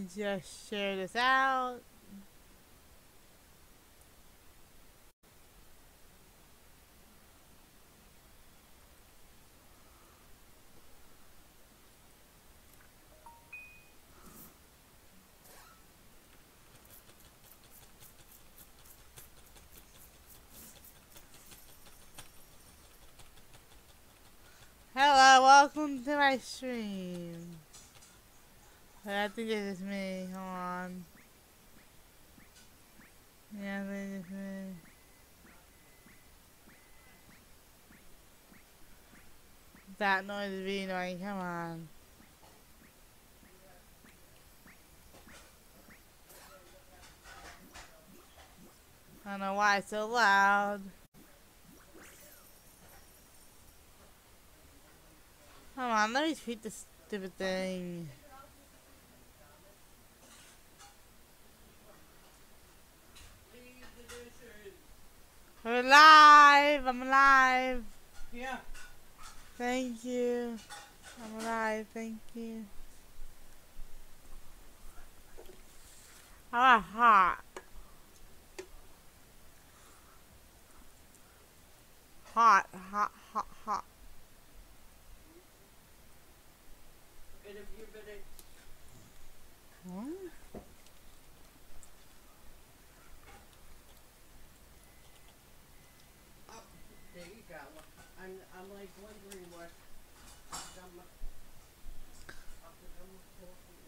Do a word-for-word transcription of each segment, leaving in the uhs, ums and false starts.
me just share this out. Hello, welcome to my stream. I think it is me. Hold on. Yeah, I think it's me. That noise is really annoying. Come on. I don't know why it's so loud. Come on, let me tweet this stupid thing. We're live! I'm alive! Yeah. Thank you. I'm alive, thank you. How hot? Hot, hot, hot, hot. In a few minutes. What? Oh, there you go. I'm, I'm like wondering what I'm up to them for.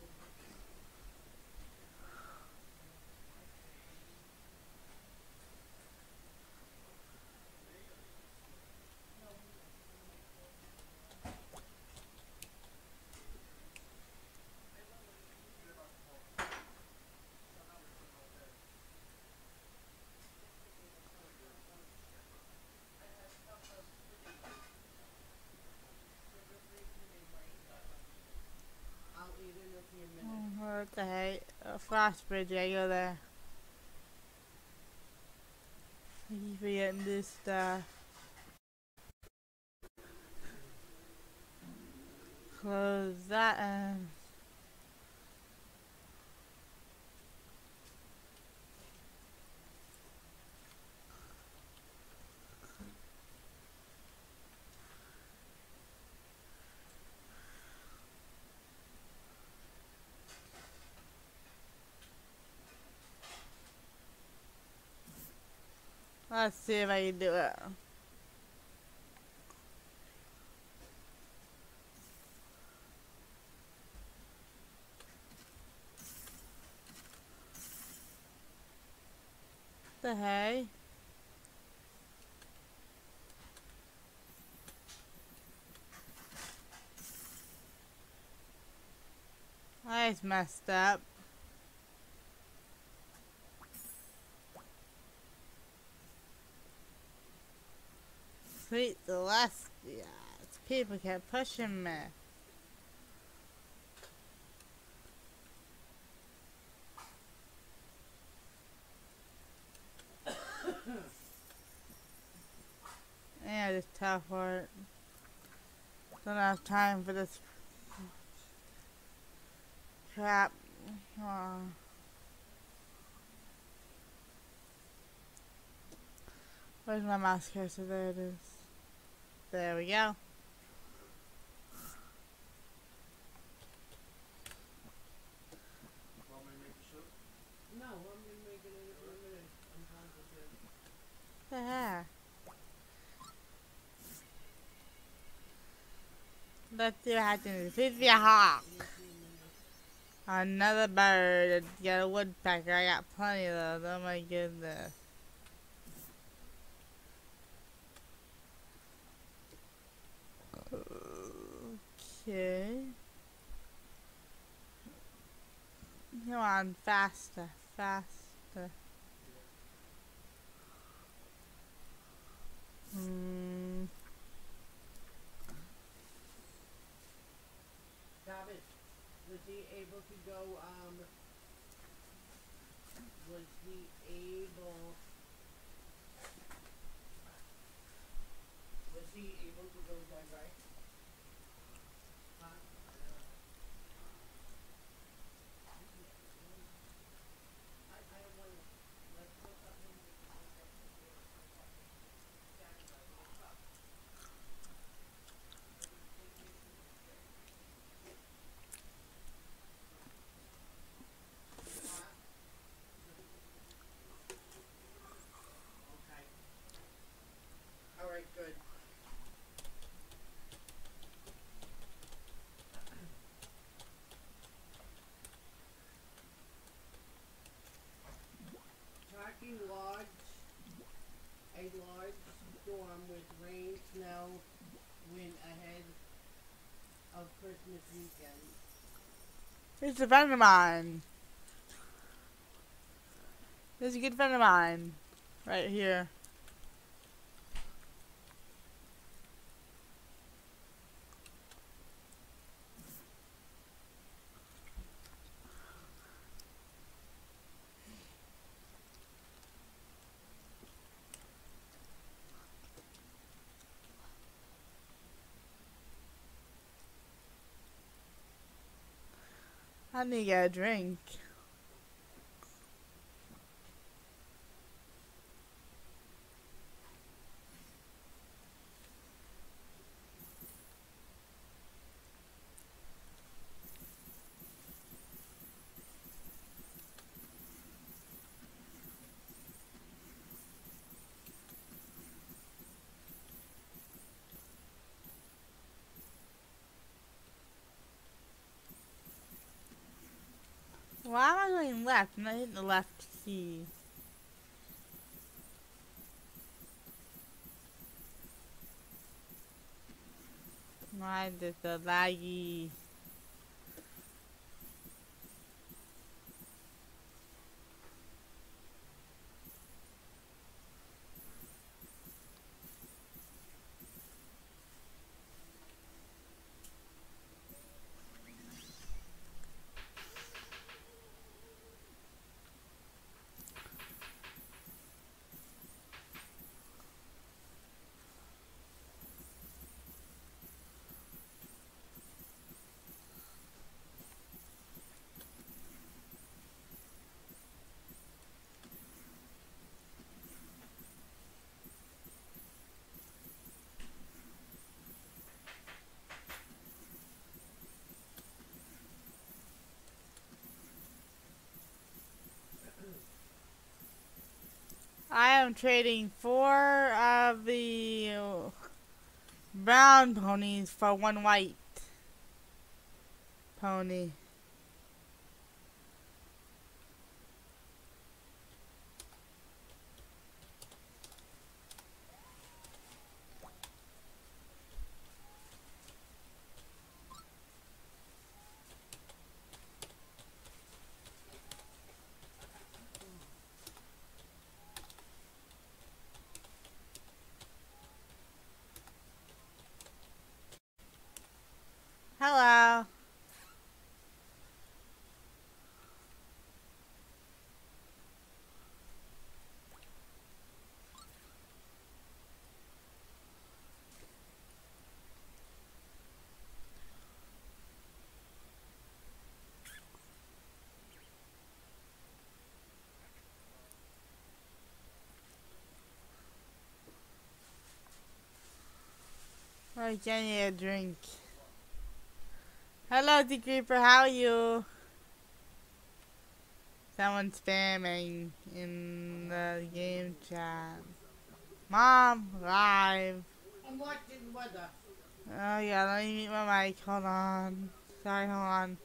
I'll eat in a few minutes. Oh, what the heck? Uh, Frost Bridge, I go there. I keep forgetting this stuff. Close that and let's see if I can do it. What the heck? That's messed up. Sweet Celestia. People kept pushing me. Yeah, just teleport. Don't have time for this crap. Aw. Where's my mouse cursor? There it is. There we go. Want me to make the soup? No, I'm gonna make it in a few minutes. I'm positive. What the heck? Let's see what happens. Please be a hawk. In a few minutes. Another bird. Got a woodpecker. I got plenty of those. Oh my goodness. Okay. Come on, faster, faster. Hmm. David, was he able to go, um, was he able, was he able to go bye-bye? Huh? Parking Lodge, a large storm with rain, snow, wind ahead of Christmas weekend. It's a friend of mine. This is a good friend of mine. Right here. I need to get a drink. Why am I going left? I'm not hitting the left key. Why is it so laggy? I am trading four of the brown ponies for one white pony. Hello. I can need a drink. Hello, the creeper. How are you? Someone's spamming in the game chat. Mom, live. I'm watching weather. Oh yeah, let me mute my mic. Hold on. Sorry, hold on.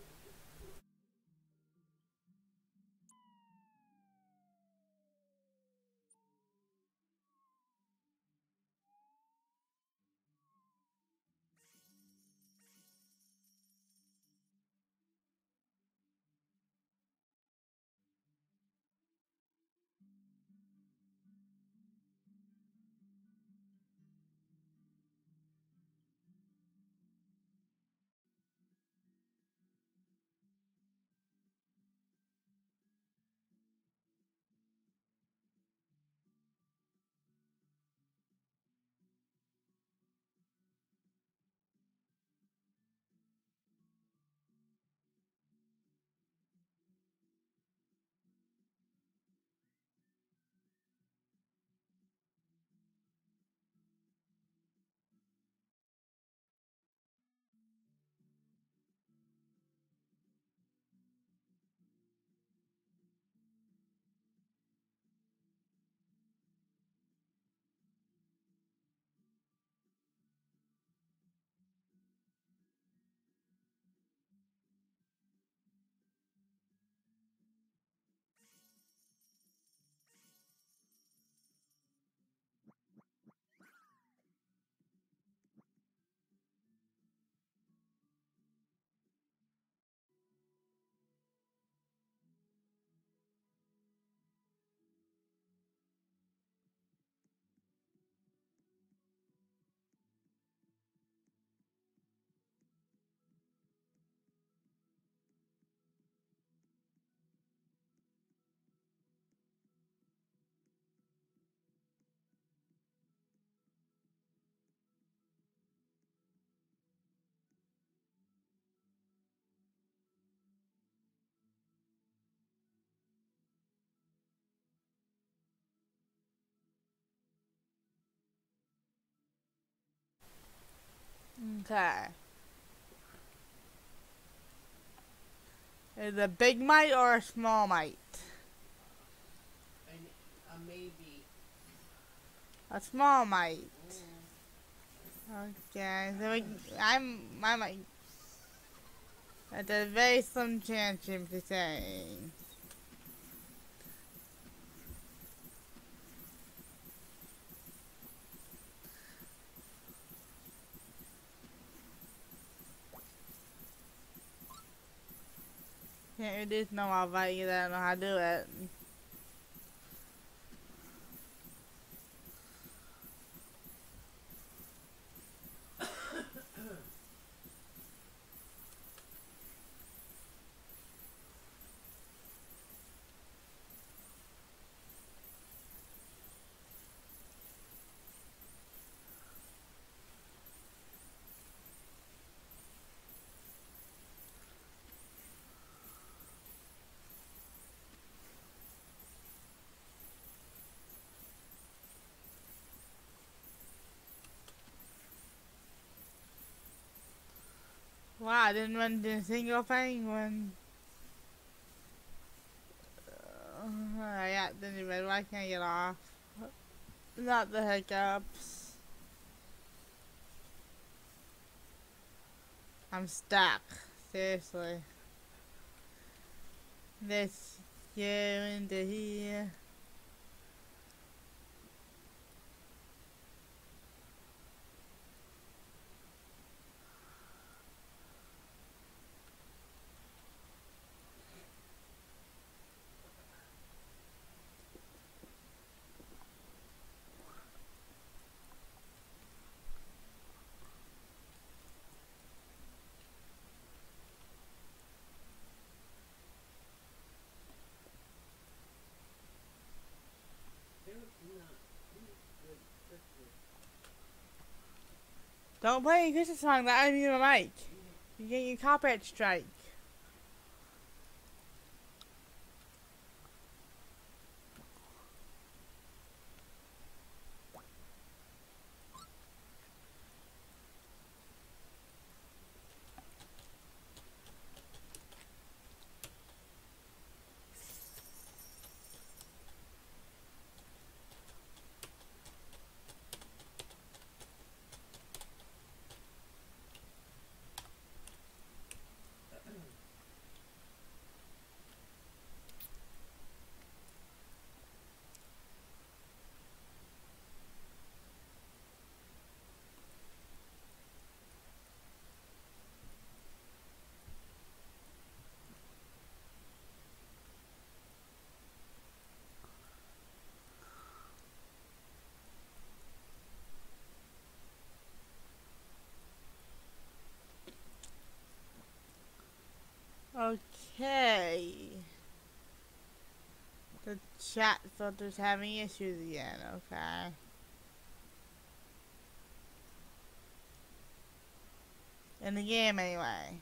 Okay. Is it a big mite or a small mite? And a maybe. A small mite. Mm. Okay, so we, I'm, I might, at a very slim chance of saying. Can't reduce normal value, I don't know how to do it. Wow, I didn't run into a single penguin. Uh, I got the red, why can't I get off? Not the hiccups. I'm stuck. Seriously. Let's go into here. There's not. Who's good Christmas? Don't play any Christmas song, that would be my mic. Yeah. You get your copyright strike. Okay. The chat filter's having issues again, okay. In the game, anyway.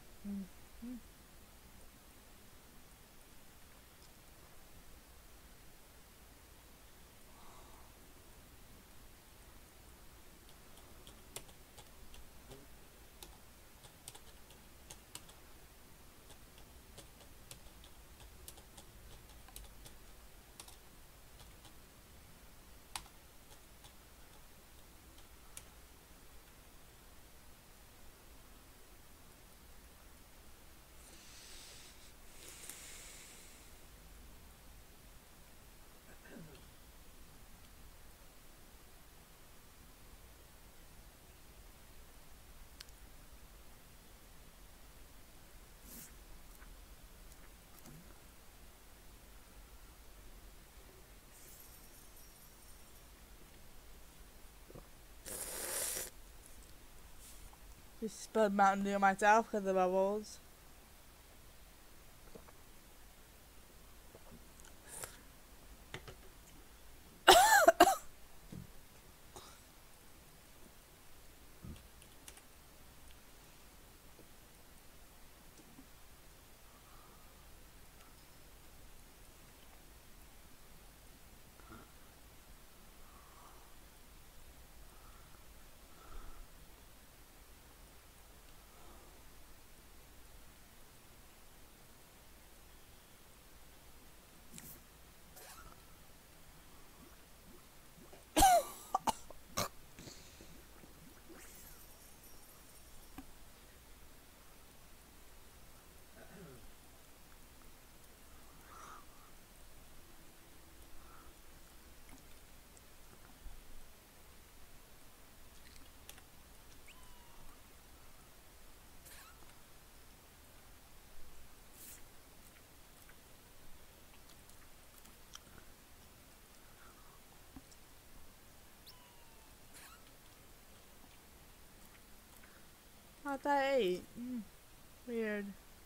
Just spilled Mountain Dew myself because of bubbles. I thought eight. Mm, weird.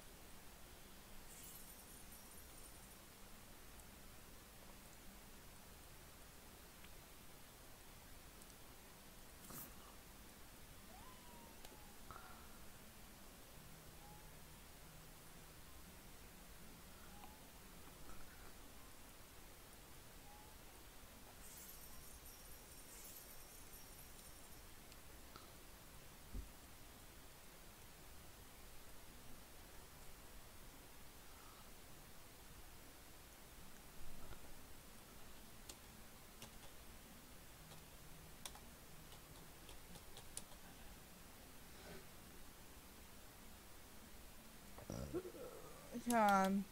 Come on.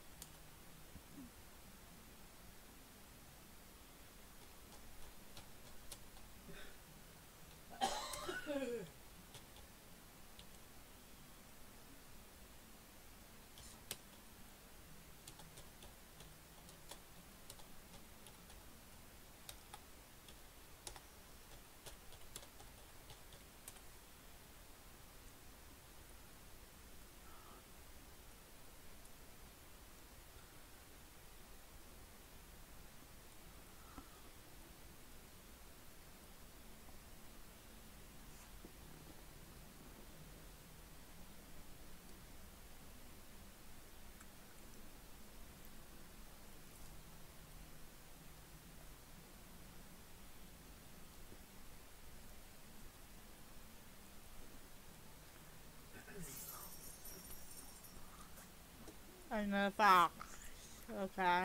Another fox. Okay.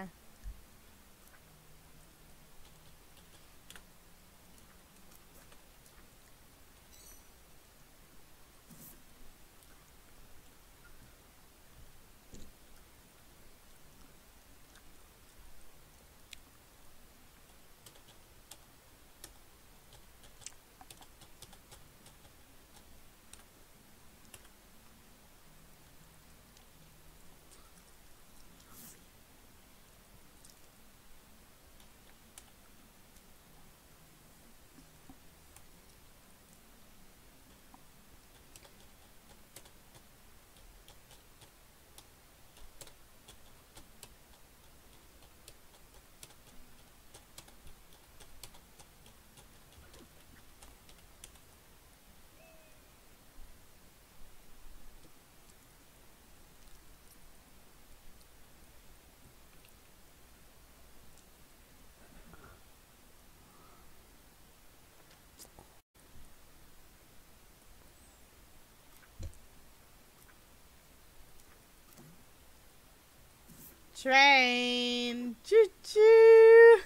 Train. Choo choo.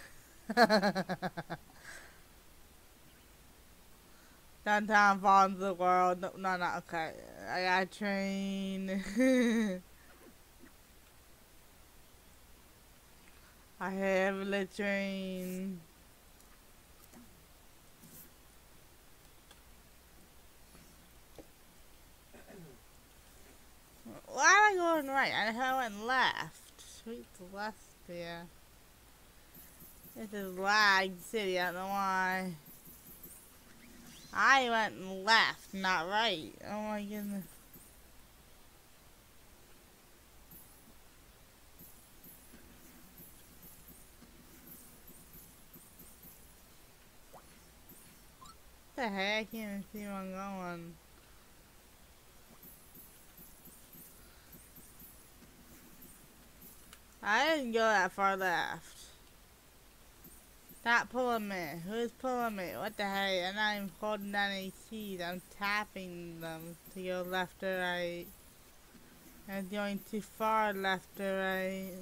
Downtown Falls of the world. No, no, no. Okay. I got a train. I have a train. Why am I going right? I went left. Sweet Celestia. This is Lag City. I don't know why. I went left, not right. Oh my goodness. What the heck? I can't even see where I'm going. I didn't go that far left. Stop pulling me. Who's pulling me? What the heck? I'm not even holding down any keys. I'm tapping them to go left or right. I'm going too far left or right.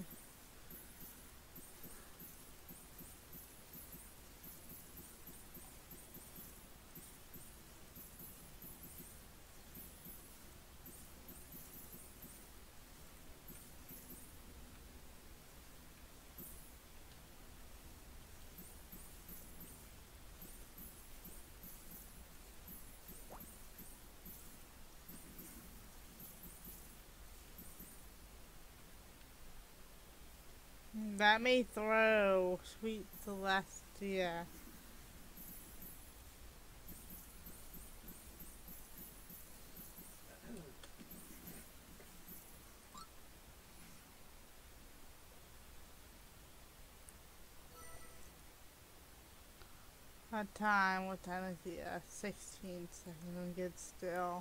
Let me through, sweet Celestia. What time? What time is it? Uh, sixteen seconds. I'm good still.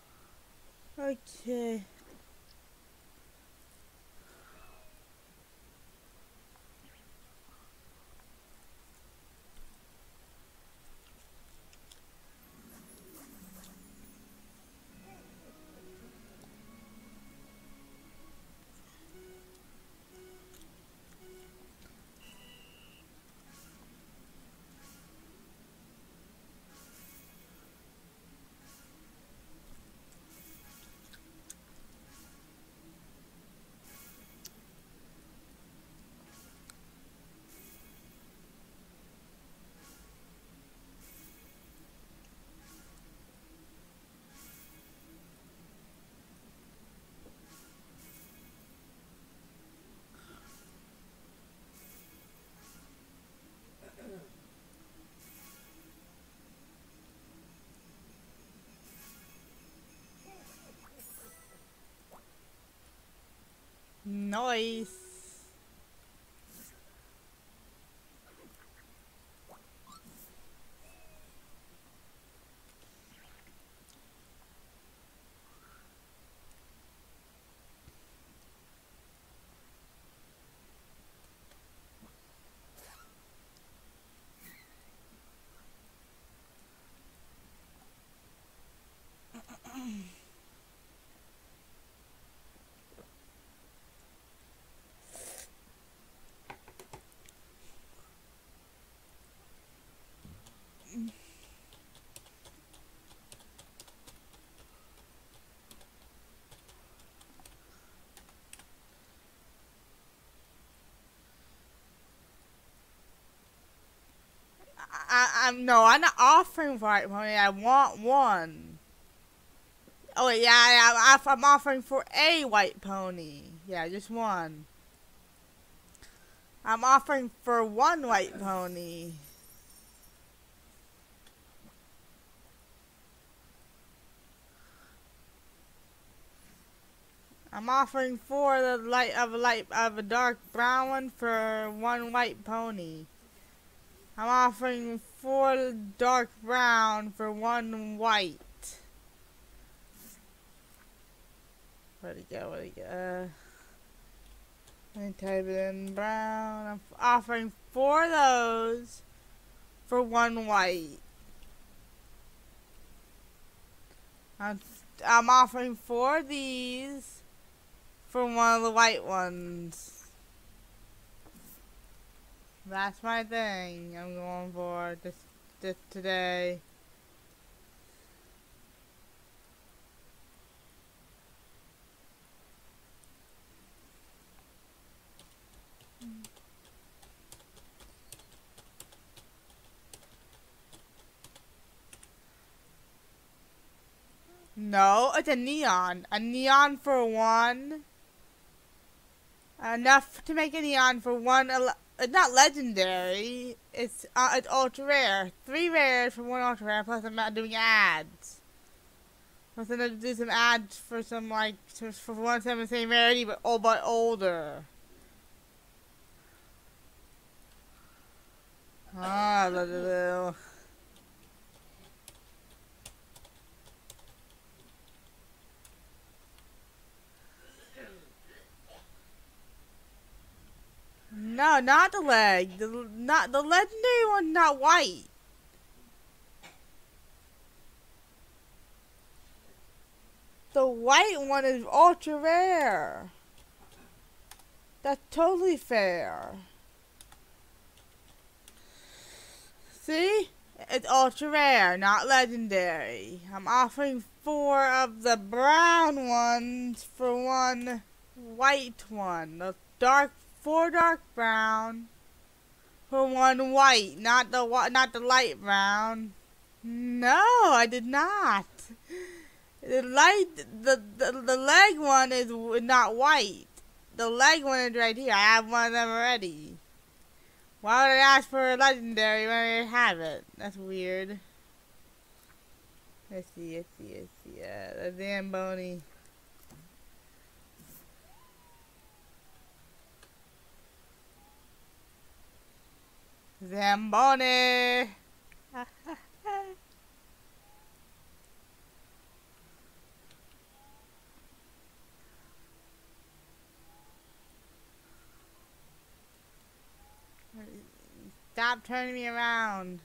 Okay. Nice. I, I'm no, I'm not offering white pony. I want one. Oh yeah, yeah I'm, I'm offering for a white pony. Yeah, just one. I'm offering for one white pony. I'm offering for the light of a light of a dark brown one for one white pony. I'm offering four dark brown for one white. Where'd it go? Where'd it go? Uh, let me type it in brown. I'm offering four of those for one white. I'm, I'm offering four of these for one of the white ones. That's my thing I'm going for this, this today. No, it's a neon. A neon for one. Enough to make a neon for one. It's not legendary. It's uh, it's ultra rare. Three rares for one ultra rare. Plus I'm not doing ads. Plus I'm gonna do some ads for some like for one some of the same rarity, but oh, but older. Ah, blah, blah, blah. No, not the leg. The not the legendary one's not white. The white one is ultra rare. That's totally fair. See? It's ultra rare, not legendary. I'm offering four of the brown ones for one white one. The dark four dark brown for one white, not the not the light brown. No, I did not. The light, the, the the leg one is not white. The leg one is right here. I have one of them already. Why would I ask for a legendary when I have it? That's weird. Let's see, let's see, let's see. Uh, the Zamboni. Zamboni! Stop turning me around.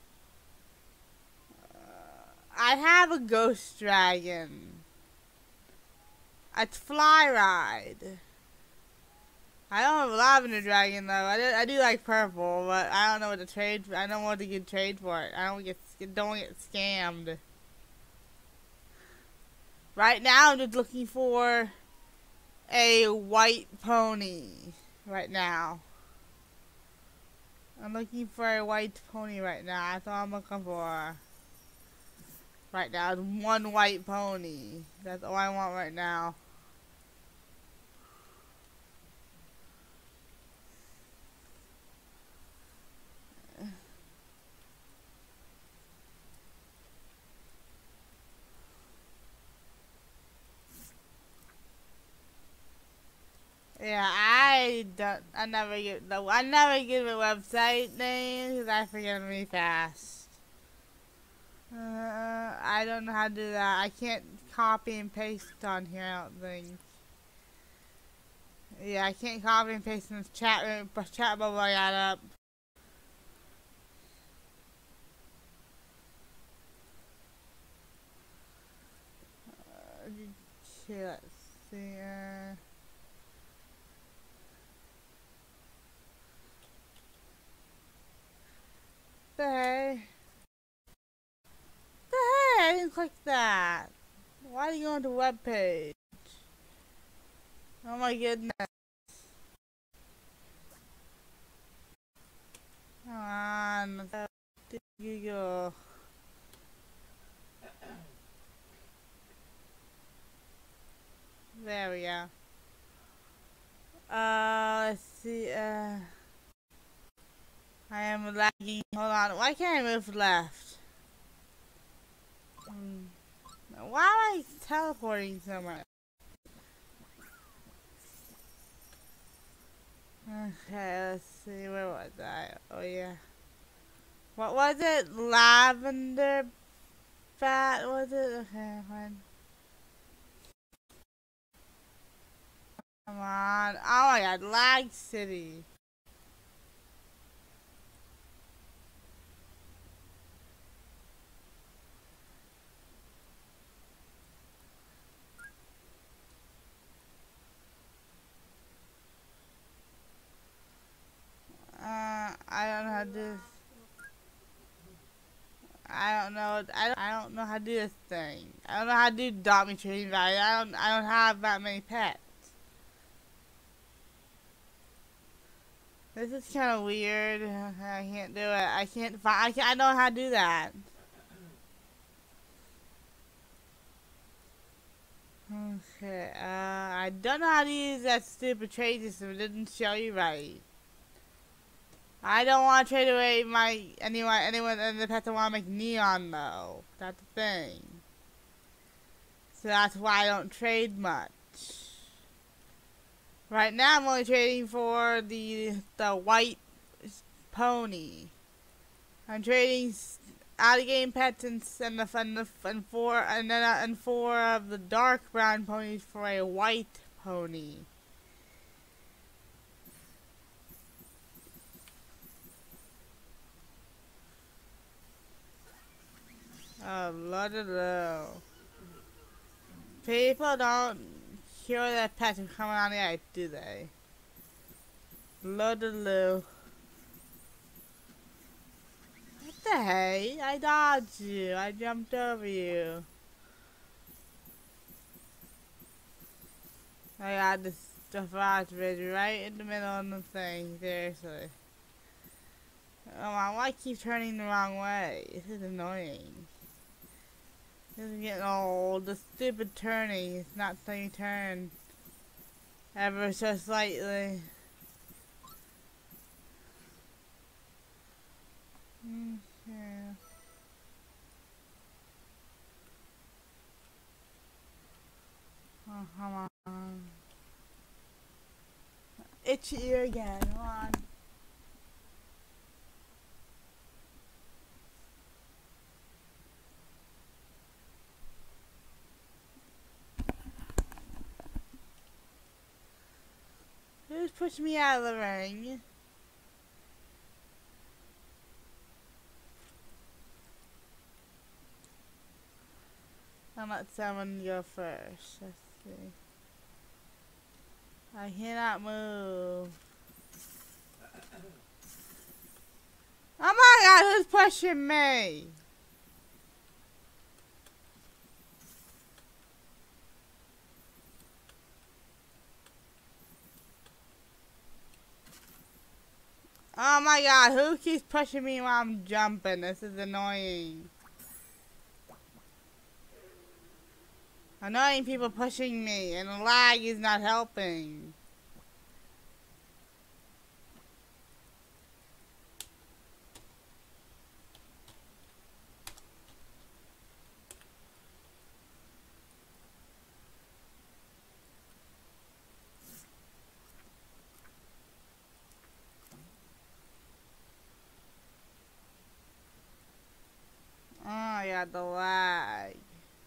Uh, I have a ghost dragon. It's fly ride. I don't have a lavender dragon though. I do, I do like purple, but I don't know what to trade. For. I don't want to get trade for it. I don't get don't get scammed. Right now, I'm just looking for a white pony. Right now, I'm looking for a white pony right now. That's all I'm looking for. Right now, one white pony. That's all I want right now. Yeah, I don't. I never get the. I never give a website name because I forget them really fast. Uh, I don't know how to do that. I can't copy and paste on here. I don't think. Yeah, I can't copy and paste in the chat room. Chat bubble I got up. Uh, okay, let's see. Uh, the hey. The hey, I didn't click that. Why are you going to the web page? Oh my goodness. Come on. Google. There we go. Uh, let's see, uh... I am lagging. Hold on. Why can't I move left? Um, why am I teleporting so much? Okay, let's see. Where was I? Oh, yeah. What was it? Lavender Bat, was it? Okay, fine. Come on. Oh my god, Lag City. Uh, I don't know how to do this. I don't know. I don't, I don't know how to do this thing. I don't know how to do Adopt Me Trading Value. I don't. I don't have that many pets. This is kind of weird. I can't do it. I can't find. I can't. I don't know how to do that. Okay. Uh, I don't know how to use that stupid trade system. It didn't show you right. I don't want to trade away my anyone anyone in the pets that want to make neon though. That's the thing. So that's why I don't trade much. Right now I'm only trading for the the white pony. I'm trading out of game pets and and the and, the, and four and then uh, and four of the dark brown ponies for a white pony. Oh, Lord of Lord. People don't cure their pets from coming on the ice, do they? Lord of Lord. What the hey? I dodged you. I jumped over you. I got this the frost bridge right in the middle of the thing. Seriously. Oh my, why keep turning the wrong way? This is annoying. This is getting old. The stupid turning is not letting you turn ever so slightly. Okay. Oh, come on. Itchy ear again. Come on. Who's pushed me out of the ring? I'll let someone go first. Let's see. I cannot move. Oh my god, who's pushing me? Oh my god, who keeps pushing me while I'm jumping? This is annoying. Annoying people pushing me, and the lag is not helping. Oh my god, the lag.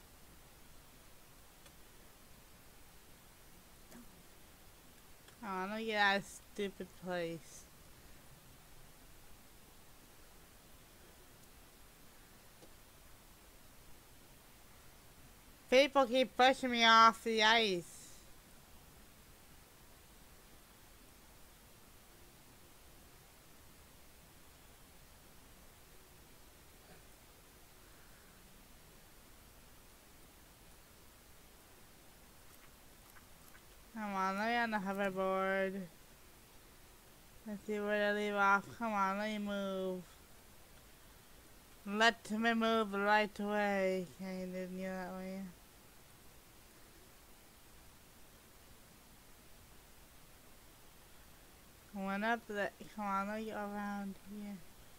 Oh, I'm gonna get out of this stupid place. People keep pushing me off the ice. Come on, let me on the hoverboard. Let's see where to leave off. Come on, let me move. Let me move the right way. Okay, didn't go that way. Went up the. Come on, let me go around here.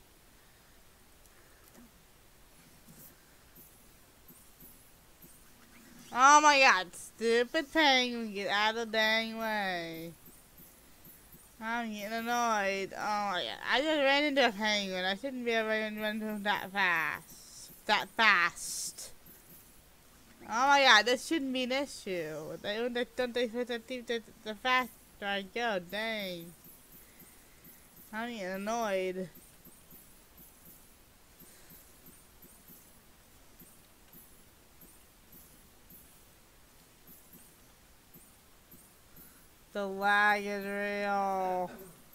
Oh my god, stupid penguin, get out of the dang way. I'm getting annoyed. Oh my god, I just ran into a penguin. I shouldn't be able to run into him that fast. That fast. Oh my god, this shouldn't be an issue. They don't they put the the, the faster I go, dang. I'm getting annoyed. The lag is real.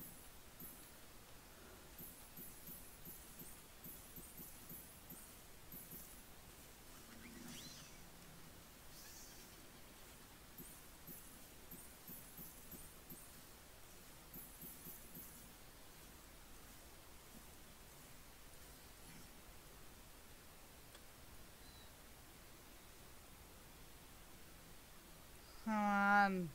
Come on.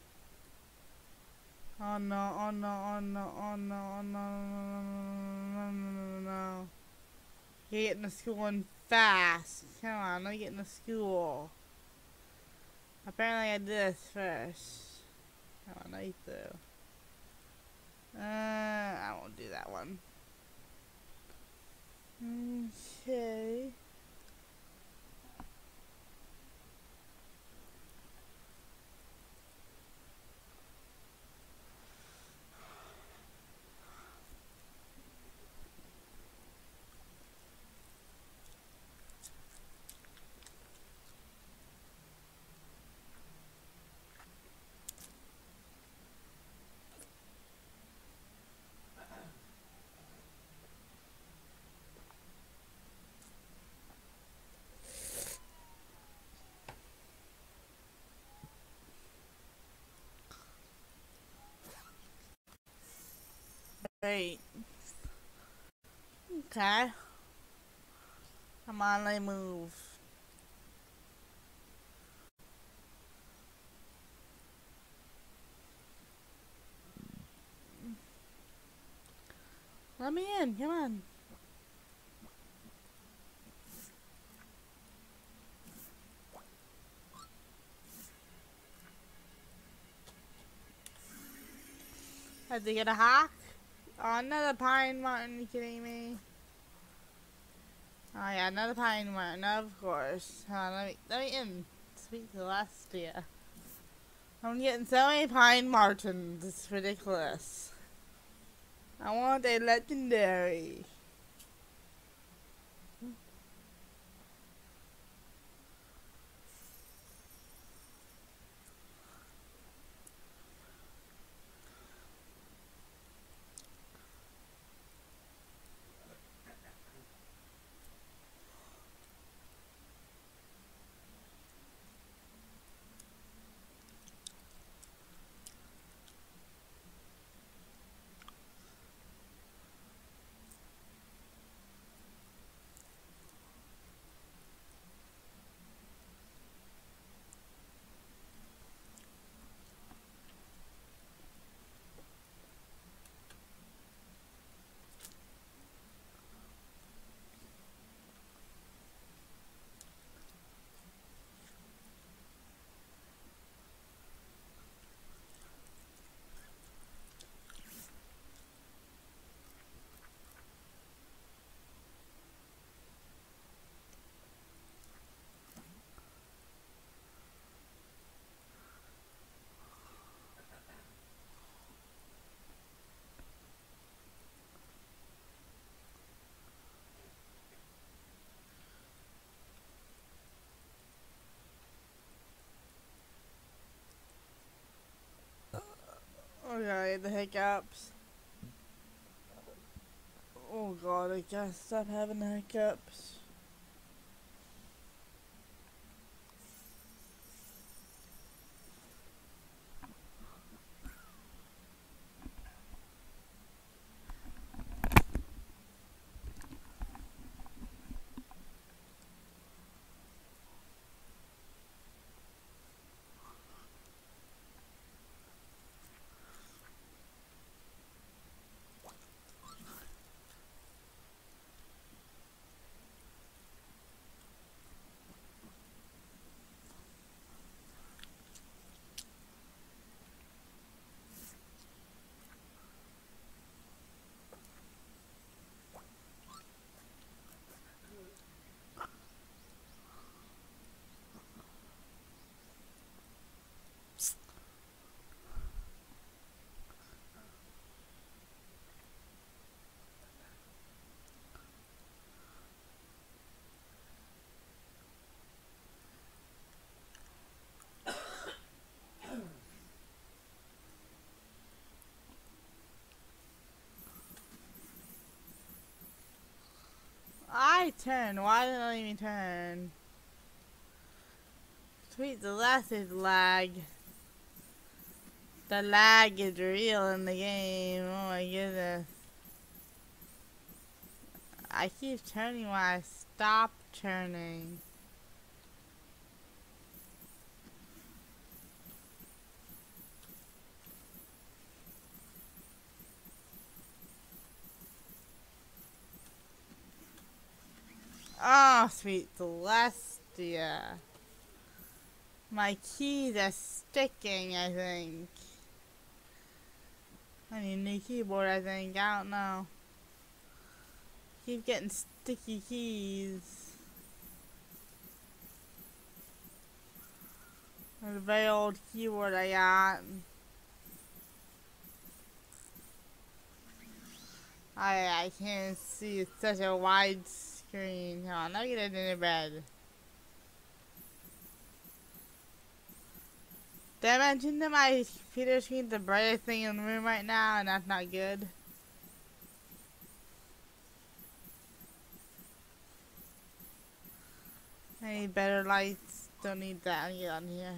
Oh no, oh no, oh no, oh no, oh no, no, no, no, no, no. You're getting to school in fast. Come on, let me get in the school. Apparently I did this first. Come on, I through. Uh, I won't do that one. Okay. Great. Okay. Come on, let me move. Let me in, come on. Had to get a hawk? Oh, another pine martin, you kidding me? Oh yeah, another pine martin, of course. Hold on, let me, let me in. Sweet Celestia. I'm getting so many pine martins, it's ridiculous. I want a legendary. sorry, the hiccups. Oh god, I gotta stop having the hiccups. I turn. Why didn't I even turn? Sweet, the last is lag. The lag is real in the game. Oh my goodness. I keep turning when I stop turning. Oh, sweet Celestia. My keys are sticking, I think. I need a new keyboard, I think. I don't know. Keep getting sticky keys. There's a very old keyboard I got. I I can't see. It's such a wide screen. Hold on, let me get it in the bed. Did I mention that my computer screen's the brightest thing in the room right now, and that's not good? I need better lights. Don't need that on here.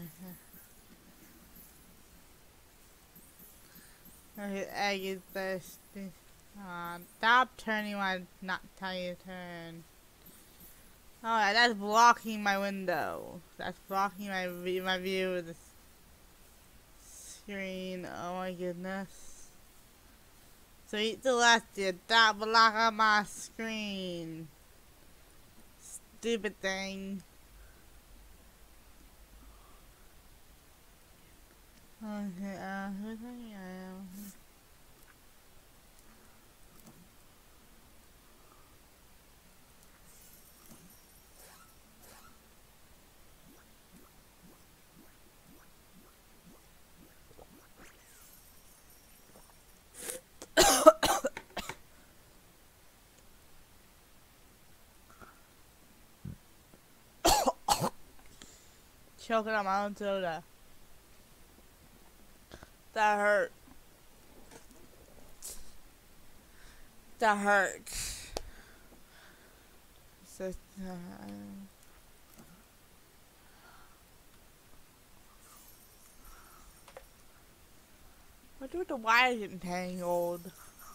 Okay, egg is thirsty. Uh, stop turning when I not tell you to turn. Alright, that's blocking my window. That's blocking my view, my view of the screen. Oh my goodness. So eat the left ear. Stop blocking my screen. Stupid thing. Okay, uh, who's I am? Choking on my own soda. That hurt. That hurt. So, uh, what's with the wires getting tangled?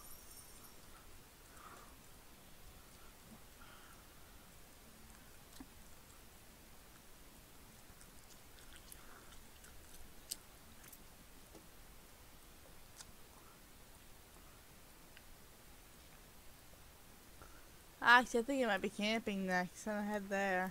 Actually, I think I might be camping next, and I head there.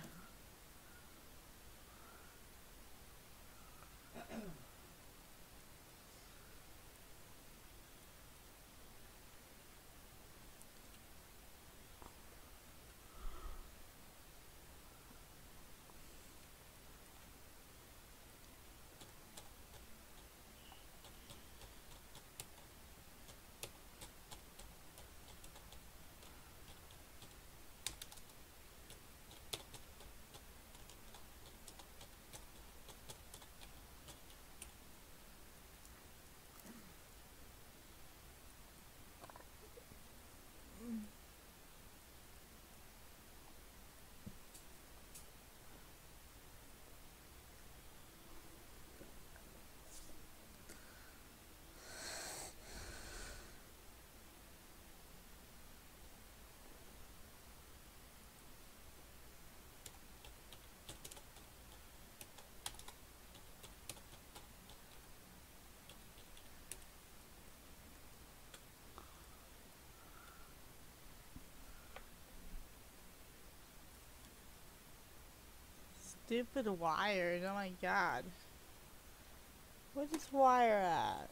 stupid wires. Oh my god. Where's this wire at?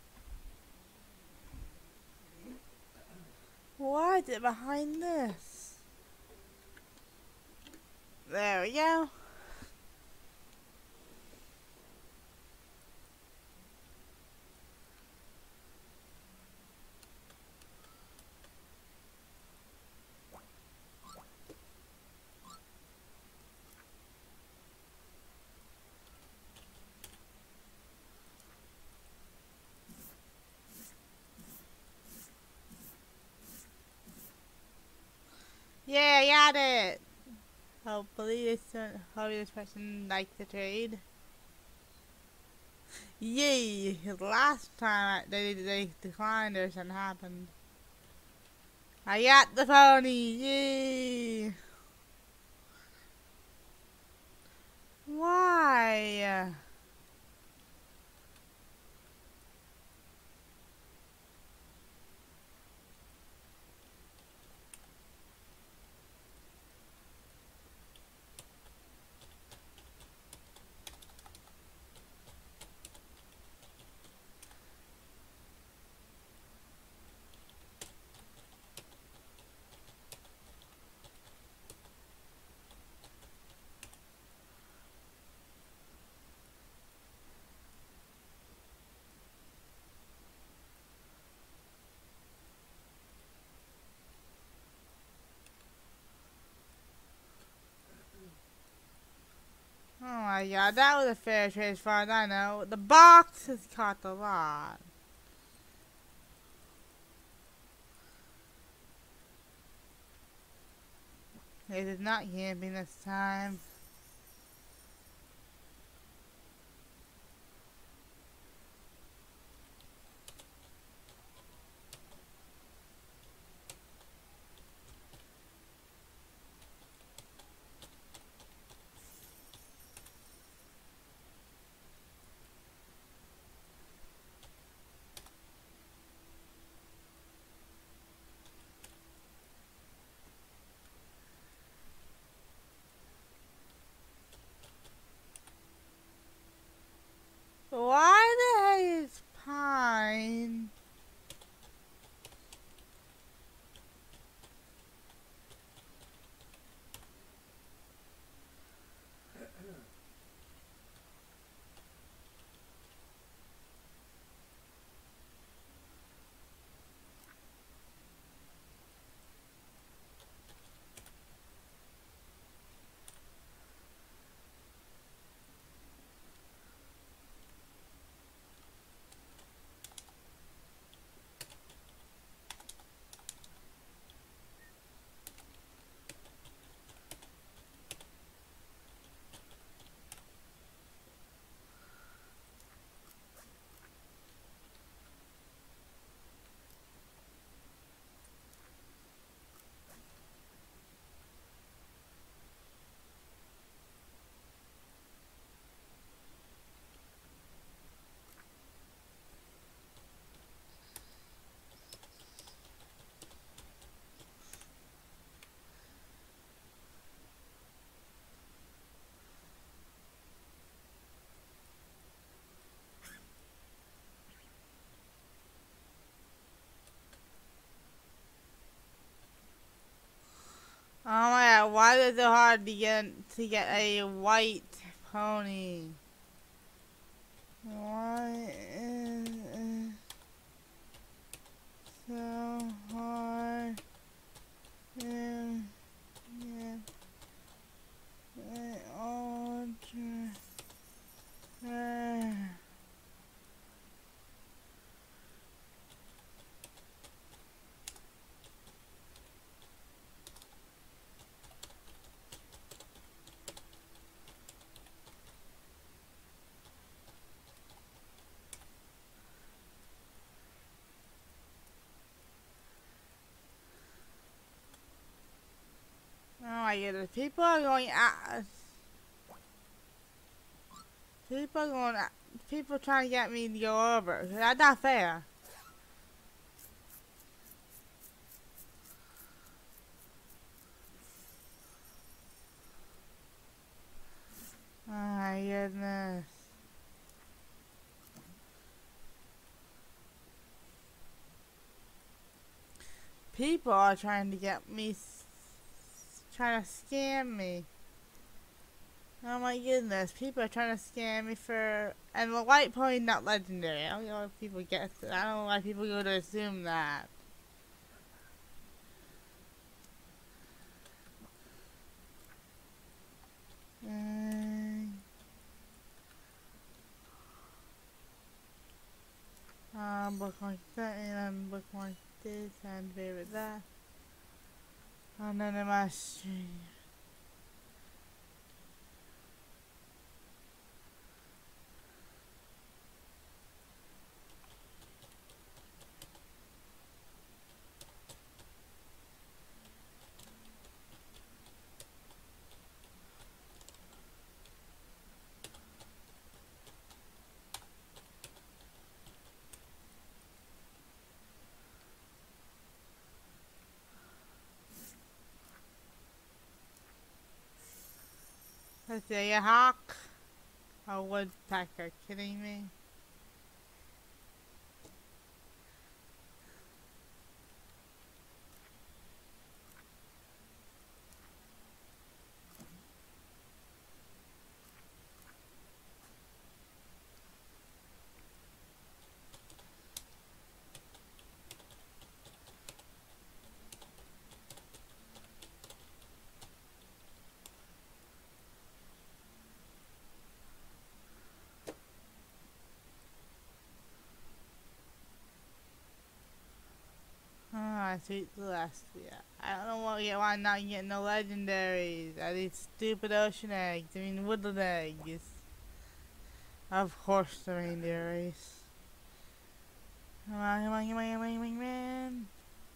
Why is it behind this? There we go. Yeah, I got it. Hopefully this, uh, hopefully this person likes the trade. Yay! Last time I, they they declined or something happened. I got the pony! Yay! Why? Oh my god, that was a fair trade as far as I know. The box has caught the lot. It is not camping this time. Why the heck is Pine? Oh my god, why is it so hard to get to get a white pony? Why is it so hard to get a ultra? Oh my goodness, people are going out. People are going out. People trying to get me to go over. That's not fair. Oh People are trying to get me, s- trying to scam me. Oh my goodness, people are trying to scam me for, and the white pony not legendary. I don't know if people get, I don't know why people go to assume that. Um, um, bookmark that, and then bookmark this, and favorite that. And then in my stream. Let's see, a hawk, a woodpecker, kidding me? Ah, sweet Celestia. I don't know what, why I'm not getting no legendaries. Are these stupid ocean eggs? I mean woodland eggs. Of course the reindeer race. Come on, come on, come on, come on, come on, come on.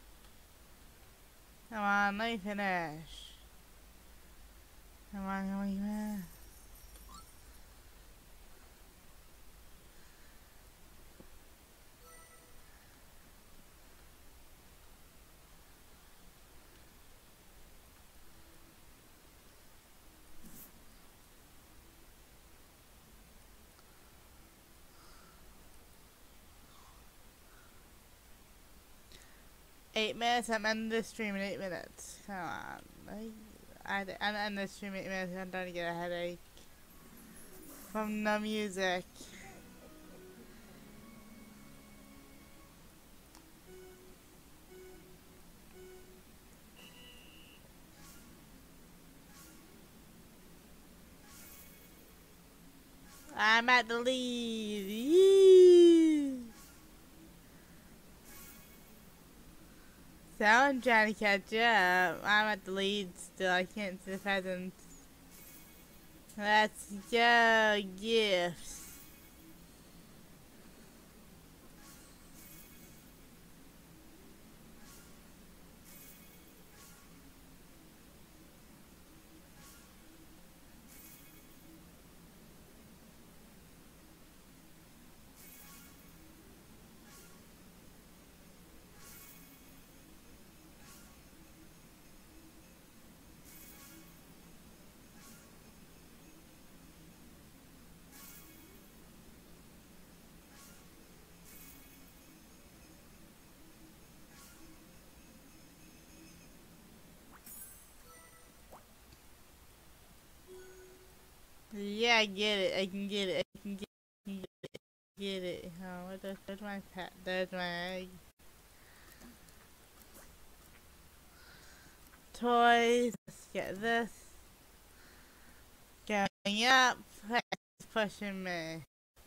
Come on, let me finish. Come on, come on, come on. Eight minutes, I'm ending this stream in eight minutes. Come on. I, I, I'm ending this stream in eight minutes, I'm starting to get a headache. From the music. I'm at the lead. Yee. So I'm trying to catch up. I'm at the lead still. I can't see the pheasants. Let's go, gifts. Yeah, I get it. I can get it. I can get it. I can get it. Get it. Oh, what the, there's my pet. There's my egg. Toys. Let's get this. Going up. It's pushing me.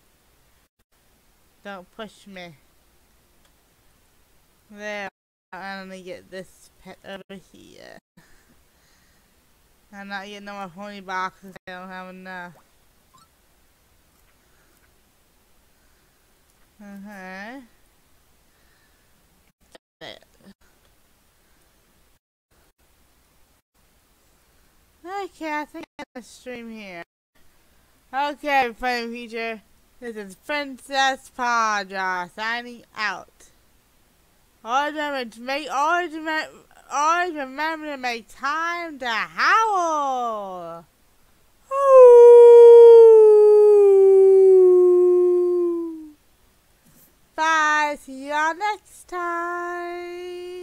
Don't push me. There. I'm gonna get this pet over here. I'm not getting no more pony boxes. I don't have enough. Uh-huh. Okay, I think I'm gonna stream here. Okay, funny feature. This is Princess Padra signing out. Always remember to make, always remember, always remember to make time to howl. Bye. See y'all next time.